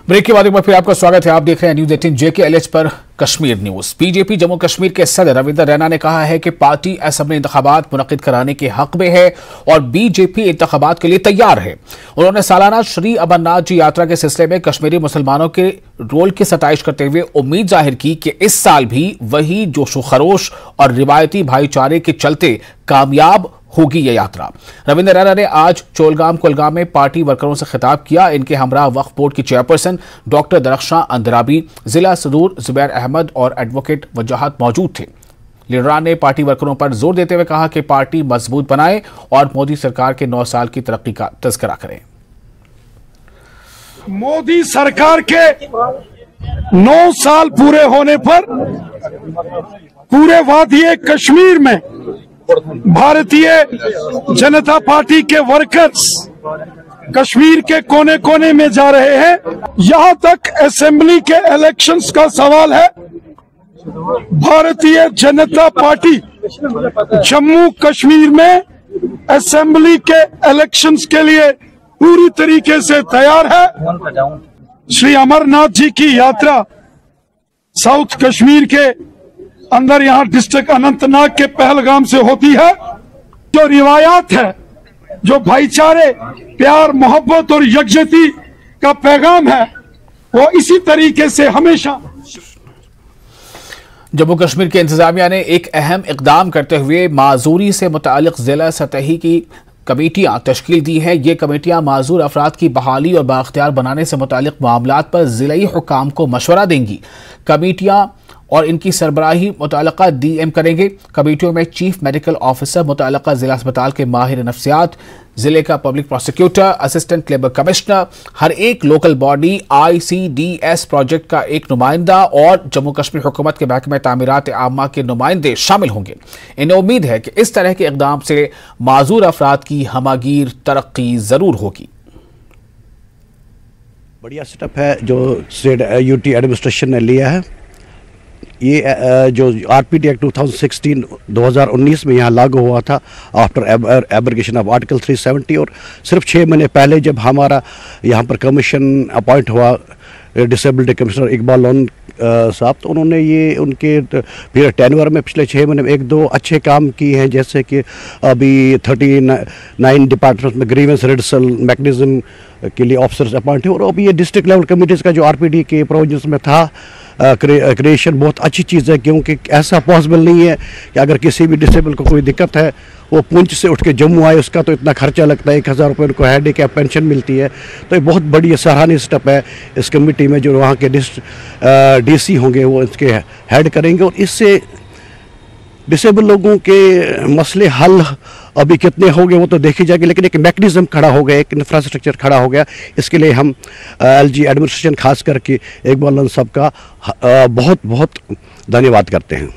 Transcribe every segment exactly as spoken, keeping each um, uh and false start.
Break के बाद एक बार फिर आपका स्वागत है। आप देख रहे हैं न्यूज अठारह जे के एल एच पर कश्मीर न्यूज। बीजेपी जम्मू कश्मीर के सदर रविंदर रैना ने कहा है कि पार्टी असेंबली इंतखाबात मुनक्किद कराने के हक में है और बीजेपी इंतखाबात के लिए तैयार है। उन्होंने सालाना श्री अमरनाथ जी यात्रा के सिलसिले में कश्मीरी मुसलमानों के रोल की सताइश करते हुए उम्मीद जाहिर की कि इस साल भी वही जोशो खरोश और रिवायती भाईचारे के चलते कामयाब होगी यह यात्रा। रविंदर रैना ने आज चोलगाम कुलगाम में पार्टी वर्करों से खिताब किया। इनके हमरा वक्फ बोर्ड की चेयरपर्सन डॉक्टर दरख्शां अंदराबी, जिला सदूर जुबैर अहमद और एडवोकेट वजाहत मौजूद थे। लीडरान ने पार्टी वर्करों पर जोर देते हुए कहा कि पार्टी मजबूत बनाए और मोदी सरकार के नौ साल की तरक्की का तज़किरा करें। मोदी सरकार के नौ साल पूरे होने पर पूरे वादी कश्मीर में भारतीय जनता पार्टी के वर्कर्स कश्मीर के कोने कोने में जा रहे हैं। यहां तक असेंबली के इलेक्शंस का सवाल है। भारतीय जनता पार्टी जम्मू कश्मीर में असेंबली के इलेक्शंस के लिए पूरी तरीके से तैयार है। श्री अमरनाथ जी की यात्रा साउथ कश्मीर के अंदर यहाँ डिस्ट्रिक्ट अनंतनाग के पहलगाम से होती है। जो रिवायात है, जो भाईचारे, प्यार, मोहब्बत और यकजहती का पैगाम है, वो इसी तरीके से हमेशा। जम्मू कश्मीर के इंतजामिया ने एक अहम इकदाम करते हुए माजूरी से मुतालिक जिला सतही की कमेटियां तश्कील दी है। ये कमेटियां माजूर अफराद की बहाली और बाख्तियार बनाने से मुतालिक मामलात पर जिलाई हुकाम को मशवरा देंगी। कमेटियां और इनकी सरबराही मुताल्लिका डी एम करेंगे। कमेटियों में चीफ मेडिकल ऑफिसर, मुताल्लिका जिला अस्पताल के माहिर नफ्सियात, जिले का public prosecutor, assistant labour commissioner, हर एक local body, I C D S project का एक नुमाइंदा और जम्मू कश्मीर हुकूमत के महकमे तामीरात आमा के नुमाइंदे शामिल होंगे। इन्हें उम्मीद है कि इस तरह के इकदाम से माजूर अफराद की हमागीर तरक्की जरूर होगी। बढ़िया स्टेप है जो स्टेट यूटी एडमिनिस्ट्रेशन ने लिया है। ये जो आरपीटी एक्ट दो हज़ार उन्नीस में यहाँ लागू हुआ था आफ्टर एब्रिगेशन ऑफ आर्टिकल तीन सौ सत्तर, और सिर्फ छः महीने पहले जब हमारा यहाँ पर कमीशन अपॉइंट हुआ डिसेबिलिटी कमिश्नर इकबाल लोन साहब, तो उन्होंने ये उनके पीरियड टेन्योर में पिछले छः महीने में एक दो अच्छे काम किए हैं। जैसे कि अभी थर्टी नाइन डिपार्टमेंट में ग्रीवेंस रिडसल मैकेनिज्म के लिए ऑफिसर्स अपॉइंट हुए, और अभी ये डिस्ट्रिक्ट लेवल कमिटीज़ का जो आरपीडी के प्रोविजंस में था क्रिएशन बहुत अच्छी चीज़ है, क्योंकि ऐसा पॉसिबल नहीं है कि अगर किसी भी डिसेबल को कोई दिक्कत है वो पुंछ से उठ के जम्मू आए, उसका तो इतना खर्चा लगता है, एक हज़ार रुपये उनको हेड या पेंशन मिलती है। तो ये बहुत बड़ी सराहनीय स्टेप है। इस कमेटी में जो वहाँ के डी सी होंगे वो इसके हेड करेंगे, और इससे डिसेबल लोगों के मसले हल अभी कितने हो गए वो तो देखी जाएगी, लेकिन एक मैकेनिज्म खड़ा हो गया, एक इंफ्रास्ट्रक्चर खड़ा हो गया। इसके लिए हम एल जी एडमिनिस्ट्रेशन खास करके इकबाल लोन साहब का आ, बहुत बहुत धन्यवाद करते हैं।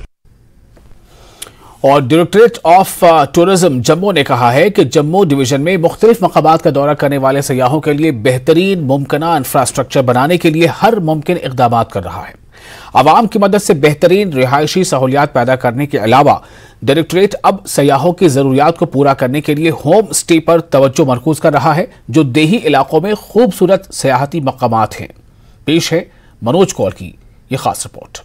और डायरेक्टरेट ऑफ टूरिज्म जम्मू ने कहा है कि जम्मू डिवीजन में मुख्तलिफ मकामात का दौरा करने वाले सयाहों के लिए बेहतरीन मुमकिना इंफ्रास्ट्रक्चर बनाने के लिए हर मुमकिन इकदाम कर रहा है। आवाम की मदद से बेहतरीन रिहायशी सहूलियात पैदा करने के अलावा डायरेक्टरेट अब सयाहों की जरूरियात को पूरा करने के लिए होम स्टे पर तवज्जो मरकूज कर रहा है, जो देही इलाकों में खूबसूरत सयाहती मकामात हैं। पेश है मनोज कौर की यह खास रिपोर्ट।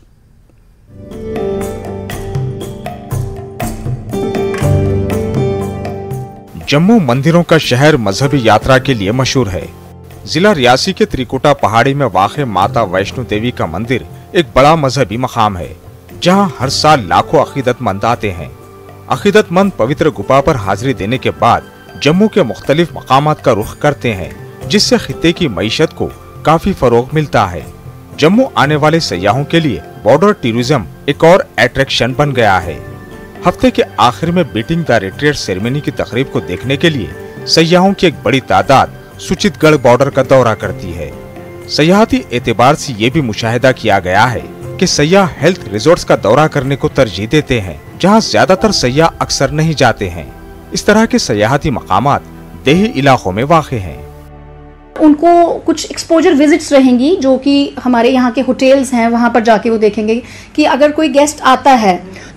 जम्मू मंदिरों का शहर मजहबी यात्रा के लिए मशहूर है। जिला रियासी के त्रिकुटा पहाड़ी में वाक़े माता वैष्णो देवी का मंदिर एक बड़ा मजहबी मकाम है, जहां हर साल लाखों अकीदतमंद आते हैं। अकीदतमंद पवित्र गुफा पर हाजिरी देने के बाद जम्मू के मुख्तलिफ मकामात का रुख करते हैं, जिससे खित्ते की मईशत को काफी फरोग मिलता है। जम्मू आने वाले सयाहों के लिए बॉर्डर टूरिज्म एक और अट्रैक्शन बन गया है। हफ्ते के आखिर में बीटिंग द रिट्रीट सेरेमनी की तकरीब को देखने के लिए सयाहों की एक बड़ी तादाद सुचितगढ़ बॉर्डर का दौरा करती है। सयाहती एतबार से ये भी मुशाहिदा किया गया है कि सयाह हेल्थ रिजॉर्ट्स का दौरा करने को तरजीह देते हैं, जहां ज्यादातर सयाह अक्सर नहीं जाते हैं। इस तरह के सयाहती मकामात देही इलाकों में वाक़े हैं। उनको कुछ एक्सपोजर विजिट्स रहेंगी जो कि हमारे यहाँ के होटल्स हैं, वहाँ पर जाके वो देखेंगे कि अगर कोई गेस्ट आता है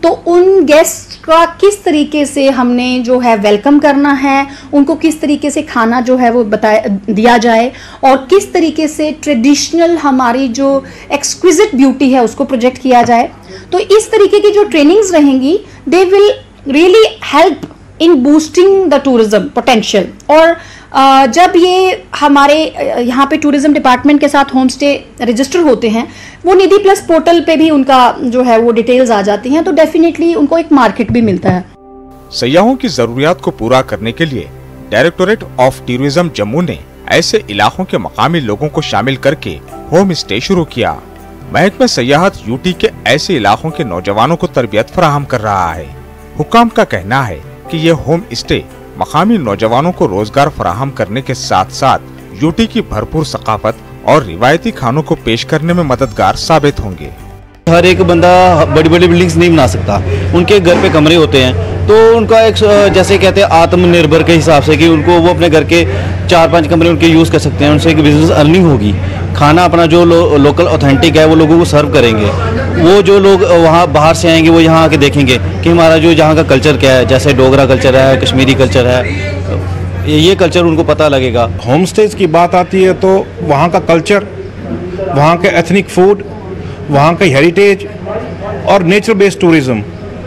तो उन गेस्ट का किस तरीके से हमने जो है वेलकम करना है, उनको किस तरीके से खाना जो है वो बताया दिया जाए, और किस तरीके से ट्रेडिशनल हमारी जो एक्सक्विजिट ब्यूटी है उसको प्रोजेक्ट किया जाए। तो इस तरीके की जो ट्रेनिंग्स रहेंगी they will really help in boosting the tourism potential. और Uh, जब ये हमारे यहाँ पे टूरिज्म डिपार्टमेंट के साथ होम स्टे रजिस्टर होते हैं, वो निधि प्लस पोर्टल पे भी उनका जो है वो डिटेल्स आ जाती हैं, तो डेफिनेटली उनको एक मार्केट भी मिलता है। सयाहों की जरूरियात को पूरा करने के लिए डायरेक्टोरेट ऑफ टूरिज्म जम्मू ने ऐसे इलाकों के मकामी लोगों को शामिल करके होम स्टे शुरू किया। महकमा सयाहत यूटी के ऐसे इलाकों के नौजवानों को तरबियत फराहम कर रहा है। हुकाम का कहना है कि ये होम स्टे मकामी नौजवानों को रोजगार फराहम करने के साथ साथ यूटी की भरपूर सकाफत और रिवायती खानों को पेश करने में मददगार साबित होंगे। हर एक बंदा बड़ी बड़ी बिल्डिंग्स नहीं बना सकता, उनके घर पे कमरे होते हैं, तो उनका एक जैसे कहते हैं आत्मनिर्भर के हिसाब से कि उनको वो अपने घर के चार पांच कमरे उनके यूज़ कर सकते हैं, उनसे एक बिजनेस अर्निंग होगी। खाना अपना जो लो, लोकल ऑथेंटिक है वो लोगों को सर्व करेंगे। वो जो लोग वहाँ बाहर से आएंगे वो यहाँ आके देखेंगे कि हमारा जो यहाँ का कल्चर क्या है, जैसे डोगरा कल्चर है, कश्मीरी कल्चर है, ये कल्चर उनको पता लगेगा। होम स्टेज की बात आती है तो वहाँ का कल्चर, वहाँ के एथनिक फूड, वहाँ का हेरिटेज और नेचर बेस्ड टूरिज्म,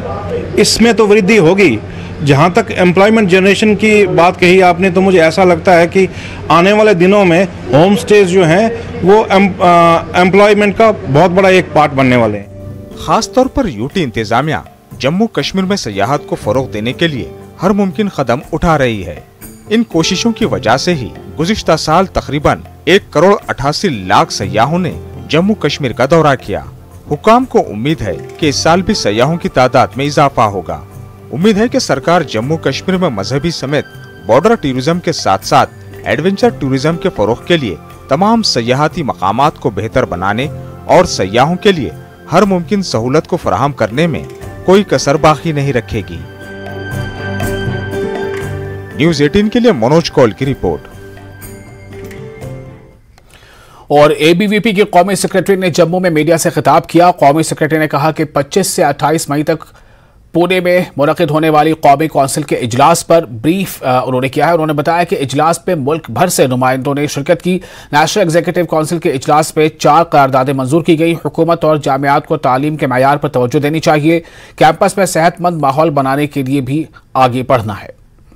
इसमें तो वृद्धि होगी। जहाँ तक एम्प्लॉयमेंट जनरेशन की बात कही आपने, तो मुझे ऐसा लगता है कि आने वाले दिनों में होम स्टेज जो हैं वो एम्प्लॉयमेंट का बहुत बड़ा एक पार्ट बनने वाले हैं। खास तौर पर यूटी इंतजामिया जम्मू कश्मीर में सयाहत को फरोग देने के लिए हर मुमकिन कदम उठा रही है। इन कोशिशों की वजह से ही गुज़िश्ता साल तकरीबन एक करोड़ अठासी लाख सयाहों ने जम्मू कश्मीर का दौरा किया। हुकाम को उम्मीद है कि इस साल भी सयाहों की तादाद में इजाफा होगा। उम्मीद है कि सरकार जम्मू कश्मीर में मजहबी समेत बॉर्डर टूरिज्म के साथ साथ एडवेंचर टूरिज्म के फरोग के लिए तमाम सयाहती मकामात को बेहतर बनाने और सयाहों के लिए हर मुमकिन सहूलत को फराहम करने में कोई कसर बाकी नहीं रखेगी। न्यूज़ अठारह के लिए मनोज कौल की रिपोर्ट। और एबीवीपी के कौमी सेक्रेटरी ने जम्मू में मीडिया से खिताब किया। कौमी सेक्रेटरी ने कहा कि पच्चीस से अट्ठाईस मई तक पुणे में मुनक़िद होने वाली कौमी कौंसिल के इजलास पर ब्रीफ उन्होंने किया है। उन्होंने बताया कि इजलास पे मुल्क भर से नुमाइंदों ने शिरकत की। नेशनल एग्जीक्यूटिव काउंसिल के इजलास पे चार करारदादें मंजूर की गई। हुकूमत और जामियात को तालीम के मयार पर तवज्जो देनी चाहिए। कैंपस में सेहतमंद माहौल बनाने के लिए भी आगे बढ़ना है।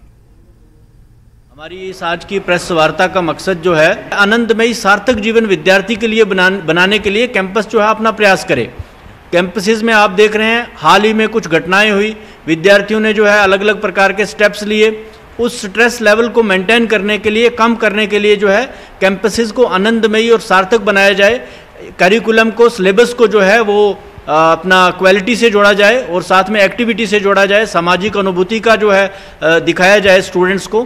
हमारी इस आज की प्रेस वार्ता का मकसद जो है आनंदमयी सार्थक जीवन विद्यार्थी के लिए बना, बनाने के लिए कैंपस जो है अपना प्रयास करे। कैंपसेस में आप देख रहे हैं हाल ही में कुछ घटनाएं हुई, विद्यार्थियों ने जो है अलग अलग प्रकार के स्टेप्स लिए। उस स्ट्रेस लेवल को मेंटेन करने के लिए, कम करने के लिए जो है कैंपसेस को आनंदमयी और सार्थक बनाया जाए। करिकुलम को, सिलेबस को जो है वो अपना क्वालिटी से जोड़ा जाए और साथ में एक्टिविटी से जोड़ा जाए, सामाजिक अनुभूति का जो है दिखाया जाए स्टूडेंट्स को।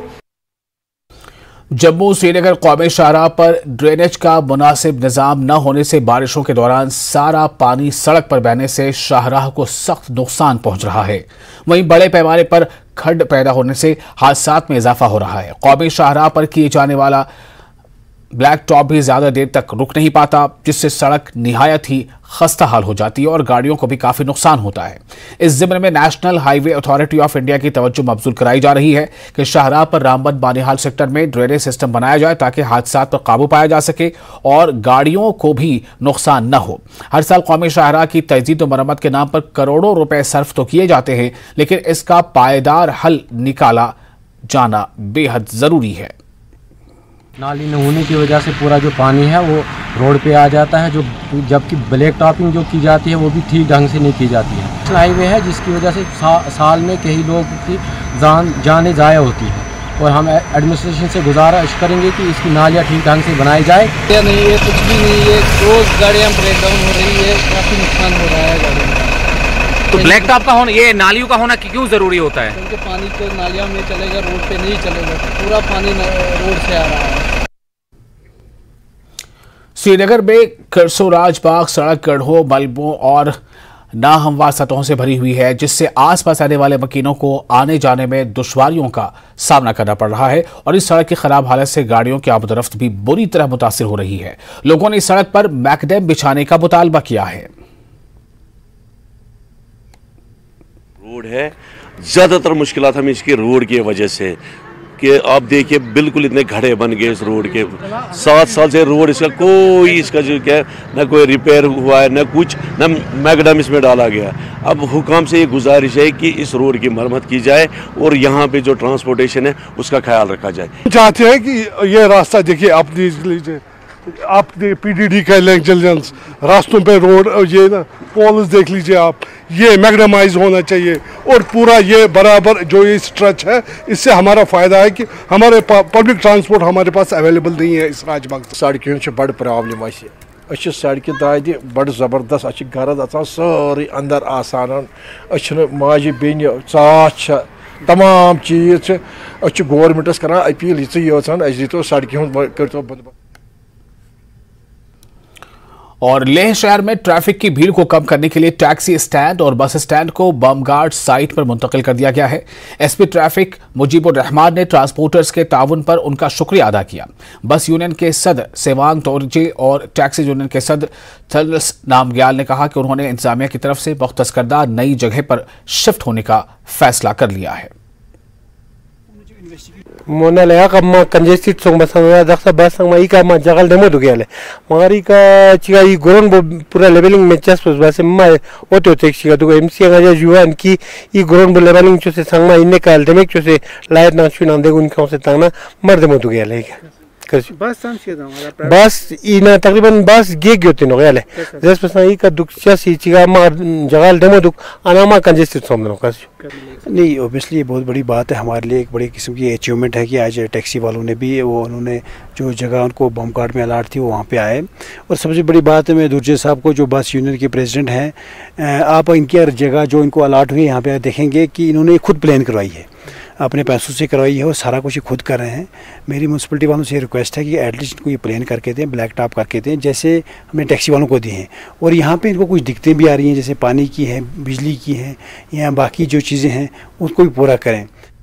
जम्मू श्रीनगर कौमी शाहराह पर ड्रेनेज का मुनासिब निज़ाम न होने से बारिशों के दौरान सारा पानी सड़क पर बहने से शाहराह को सख्त नुकसान पहुंच रहा है। वहीं बड़े पैमाने पर खड्ड पैदा होने से हादसात में इजाफा हो रहा है। कौमी शाहराह पर किए जाने वाला ब्लैक टॉप भी ज्यादा देर तक रुक नहीं पाता, जिससे सड़क निहायत ही खस्ता हाल हो जाती है और गाड़ियों को भी काफी नुकसान होता है। इस जिम्मे में national highway authority of India की तवज्जो मबजूल कराई जा रही है कि शाहराह पर रामबन बानिहाल सेक्टर में ड्रेनेज सिस्टम बनाया जाए ताकि हादसात पर काबू पाया जा सके और गाड़ियों को भी नुकसान न हो। हर साल कौमी शाहराह की तजदीद और मरम्मत के नाम पर करोड़ों रुपए सर्फ तो किए जाते हैं, लेकिन इसका पायदार हल निकाला जाना बेहद जरूरी है। नाली न होने की वजह से पूरा जो पानी है वो रोड पे आ जाता है, जो जबकि ब्लैक टॉपिंग जो की जाती है वो भी ठीक ढंग से नहीं की जाती है। हाईवे है जिसकी वजह से सा, साल में कई लोगों की जान जाने ज़ाया होती है और हम एडमिनिस्ट्रेशन से गुजारिश करेंगे कि इसकी नालियाँ ठीक ढंग से बनाई जाए। या नहीं है, कुछ भी नहीं है, रोज़ गाड़ियाँ ब्रेक डाउन हो रही है, काफ़ी नुकसान हो रहा है गाड़ियों का। तो ब्लैक टॉप का होना, ये नालियों का होना क्यों ज़रूरी होता है? क्योंकि पानी तो नालियों में चलेगा, रोड पे नहीं चलेगा, पूरा पानी रोड से आ रहा है। श्रीनगर में करसो राजबाग सड़क गड्ढों, मलबों और नाहमवार सतहों से भरी हुई है, जिससे आसपास आने वाले मकीनों को आने जाने में दुश्वारियों का सामना करना पड़ रहा है और इस सड़क की खराब हालत से गाड़ियों की आमदोरफ्त भी बुरी तरह मुतासिर हो रही है। लोगों ने इस सड़क पर मैकडेम बिछाने का मुतालबा किया है। रोड है, ज़्यादातर मुश्किलात हमें इसकी रोड की वजह से कि आप देखिए बिल्कुल इतने घड़े बन गए इस रोड के। सात साल से रोड इसका कोई इसका जो क्या ना कोई रिपेयर हुआ है, ना कुछ, ना मैगडम इसमें डाला गया। अब हुकाम से ये गुजारिश है कि इस रोड की मरम्मत की जाए और यहाँ पे जो ट्रांसपोर्टेशन है उसका ख्याल रखा जाए। चाहते हैं कि ये रास्ता देखिए आप देख लीजिए, आप पीडीडी का इंटेलिजेंस रास्तों पे रोड ये ना पोल्स देख लीजिए आप, ये मैग्नेमाइज होना चाहिए और पूरा ये बराबर जो ये स्ट्रेच है, इससे हमारा फ़ायदा है कि हमारे पब्लिक ट्रांसपोर्ट हमारे पास अवेलेबल नहीं है इस राजबाग। सड़कों से बड़ प्रॉब्लम अच्छे सड़क दाद बड़ ज़बरदस्त अच्छे गरज अचान सारी अंदर आसान माजे बेन चाच तमाम चीज़ अच्छे गवर्नमेंटस कर अपील ये दीतो सड़कों करो बंद। और लेह शहर में ट्रैफिक की भीड़ को कम करने के लिए टैक्सी स्टैंड और बस स्टैंड को बमगार्ड साइट पर मुंतकिल कर दिया गया है। एसपी ट्रैफिक मुजीबुर रहमान ने ट्रांसपोर्टर्स के ताउन पर उनका शुक्रिया अदा किया। बस यूनियन के सदर सेवांग टोरजे और टैक्सी यूनियन के सदर थर्लस नामग्याल ने कहा कि उन्होंने इंतजामिया की तरफ से मुख्तस करदा नई जगह पर शिफ्ट होने का फैसला कर लिया है। मोना लया का मा कंजेस्टेड सोंग बसंगा दक्सा बस संग मा इका मा जगल डेमो दुगेले मगारी का चिगा ई गोरन पूरा लेवलिंग में चस बस बस मा ऑटो टैक्सी का दुगो एमसी का जुआन की ई गोरन लेवलिंग चो से संग मा इने का अल्टीमेट चो से लाइट ना छु ना देगुन खौ से तंगना मर डेमो दुगेले बस बस इना तकरीबन बस गे गयोते नो गेले जस बस ई का दुखचा सी चिगा मा जगल डेमो दुख अनामा कंजेस्टेड सोंग नो कस नहीं ओबियसली ये बहुत बड़ी बात है हमारे लिए, एक बड़ी किस्म की अचीवमेंट है कि आज टैक्सी वालों ने भी वो उन्होंने जो जगह उनको बम कार्ड में अलाट थी वो वहाँ पे आए। और सबसे बड़ी बात है मैं दुर्जे साहब को जो बस यूनियन के प्रेसिडेंट हैं, आप इनकी हर जगह जो इनको अलाट हुई यहाँ पे देखेंगे कि इन्होंने खुद प्लान करवाई है, अपने पैसों से करवाई है और सारा कुछ खुद कर रहे हैं। मेरी म्यूनसिपलिटी वालों से ये रिक्वेस्ट है कि एटलीस्ट इनको ये प्लान करके दें, ब्लैक टॉप करके दें जैसे हमने टैक्सी वालों को दिए हैं। और यहाँ पे इनको कुछ दिक्कतें भी आ रही हैं जैसे पानी की है, बिजली की है या बाकी जो चीज़ें हैं उसको भी पूरा करें।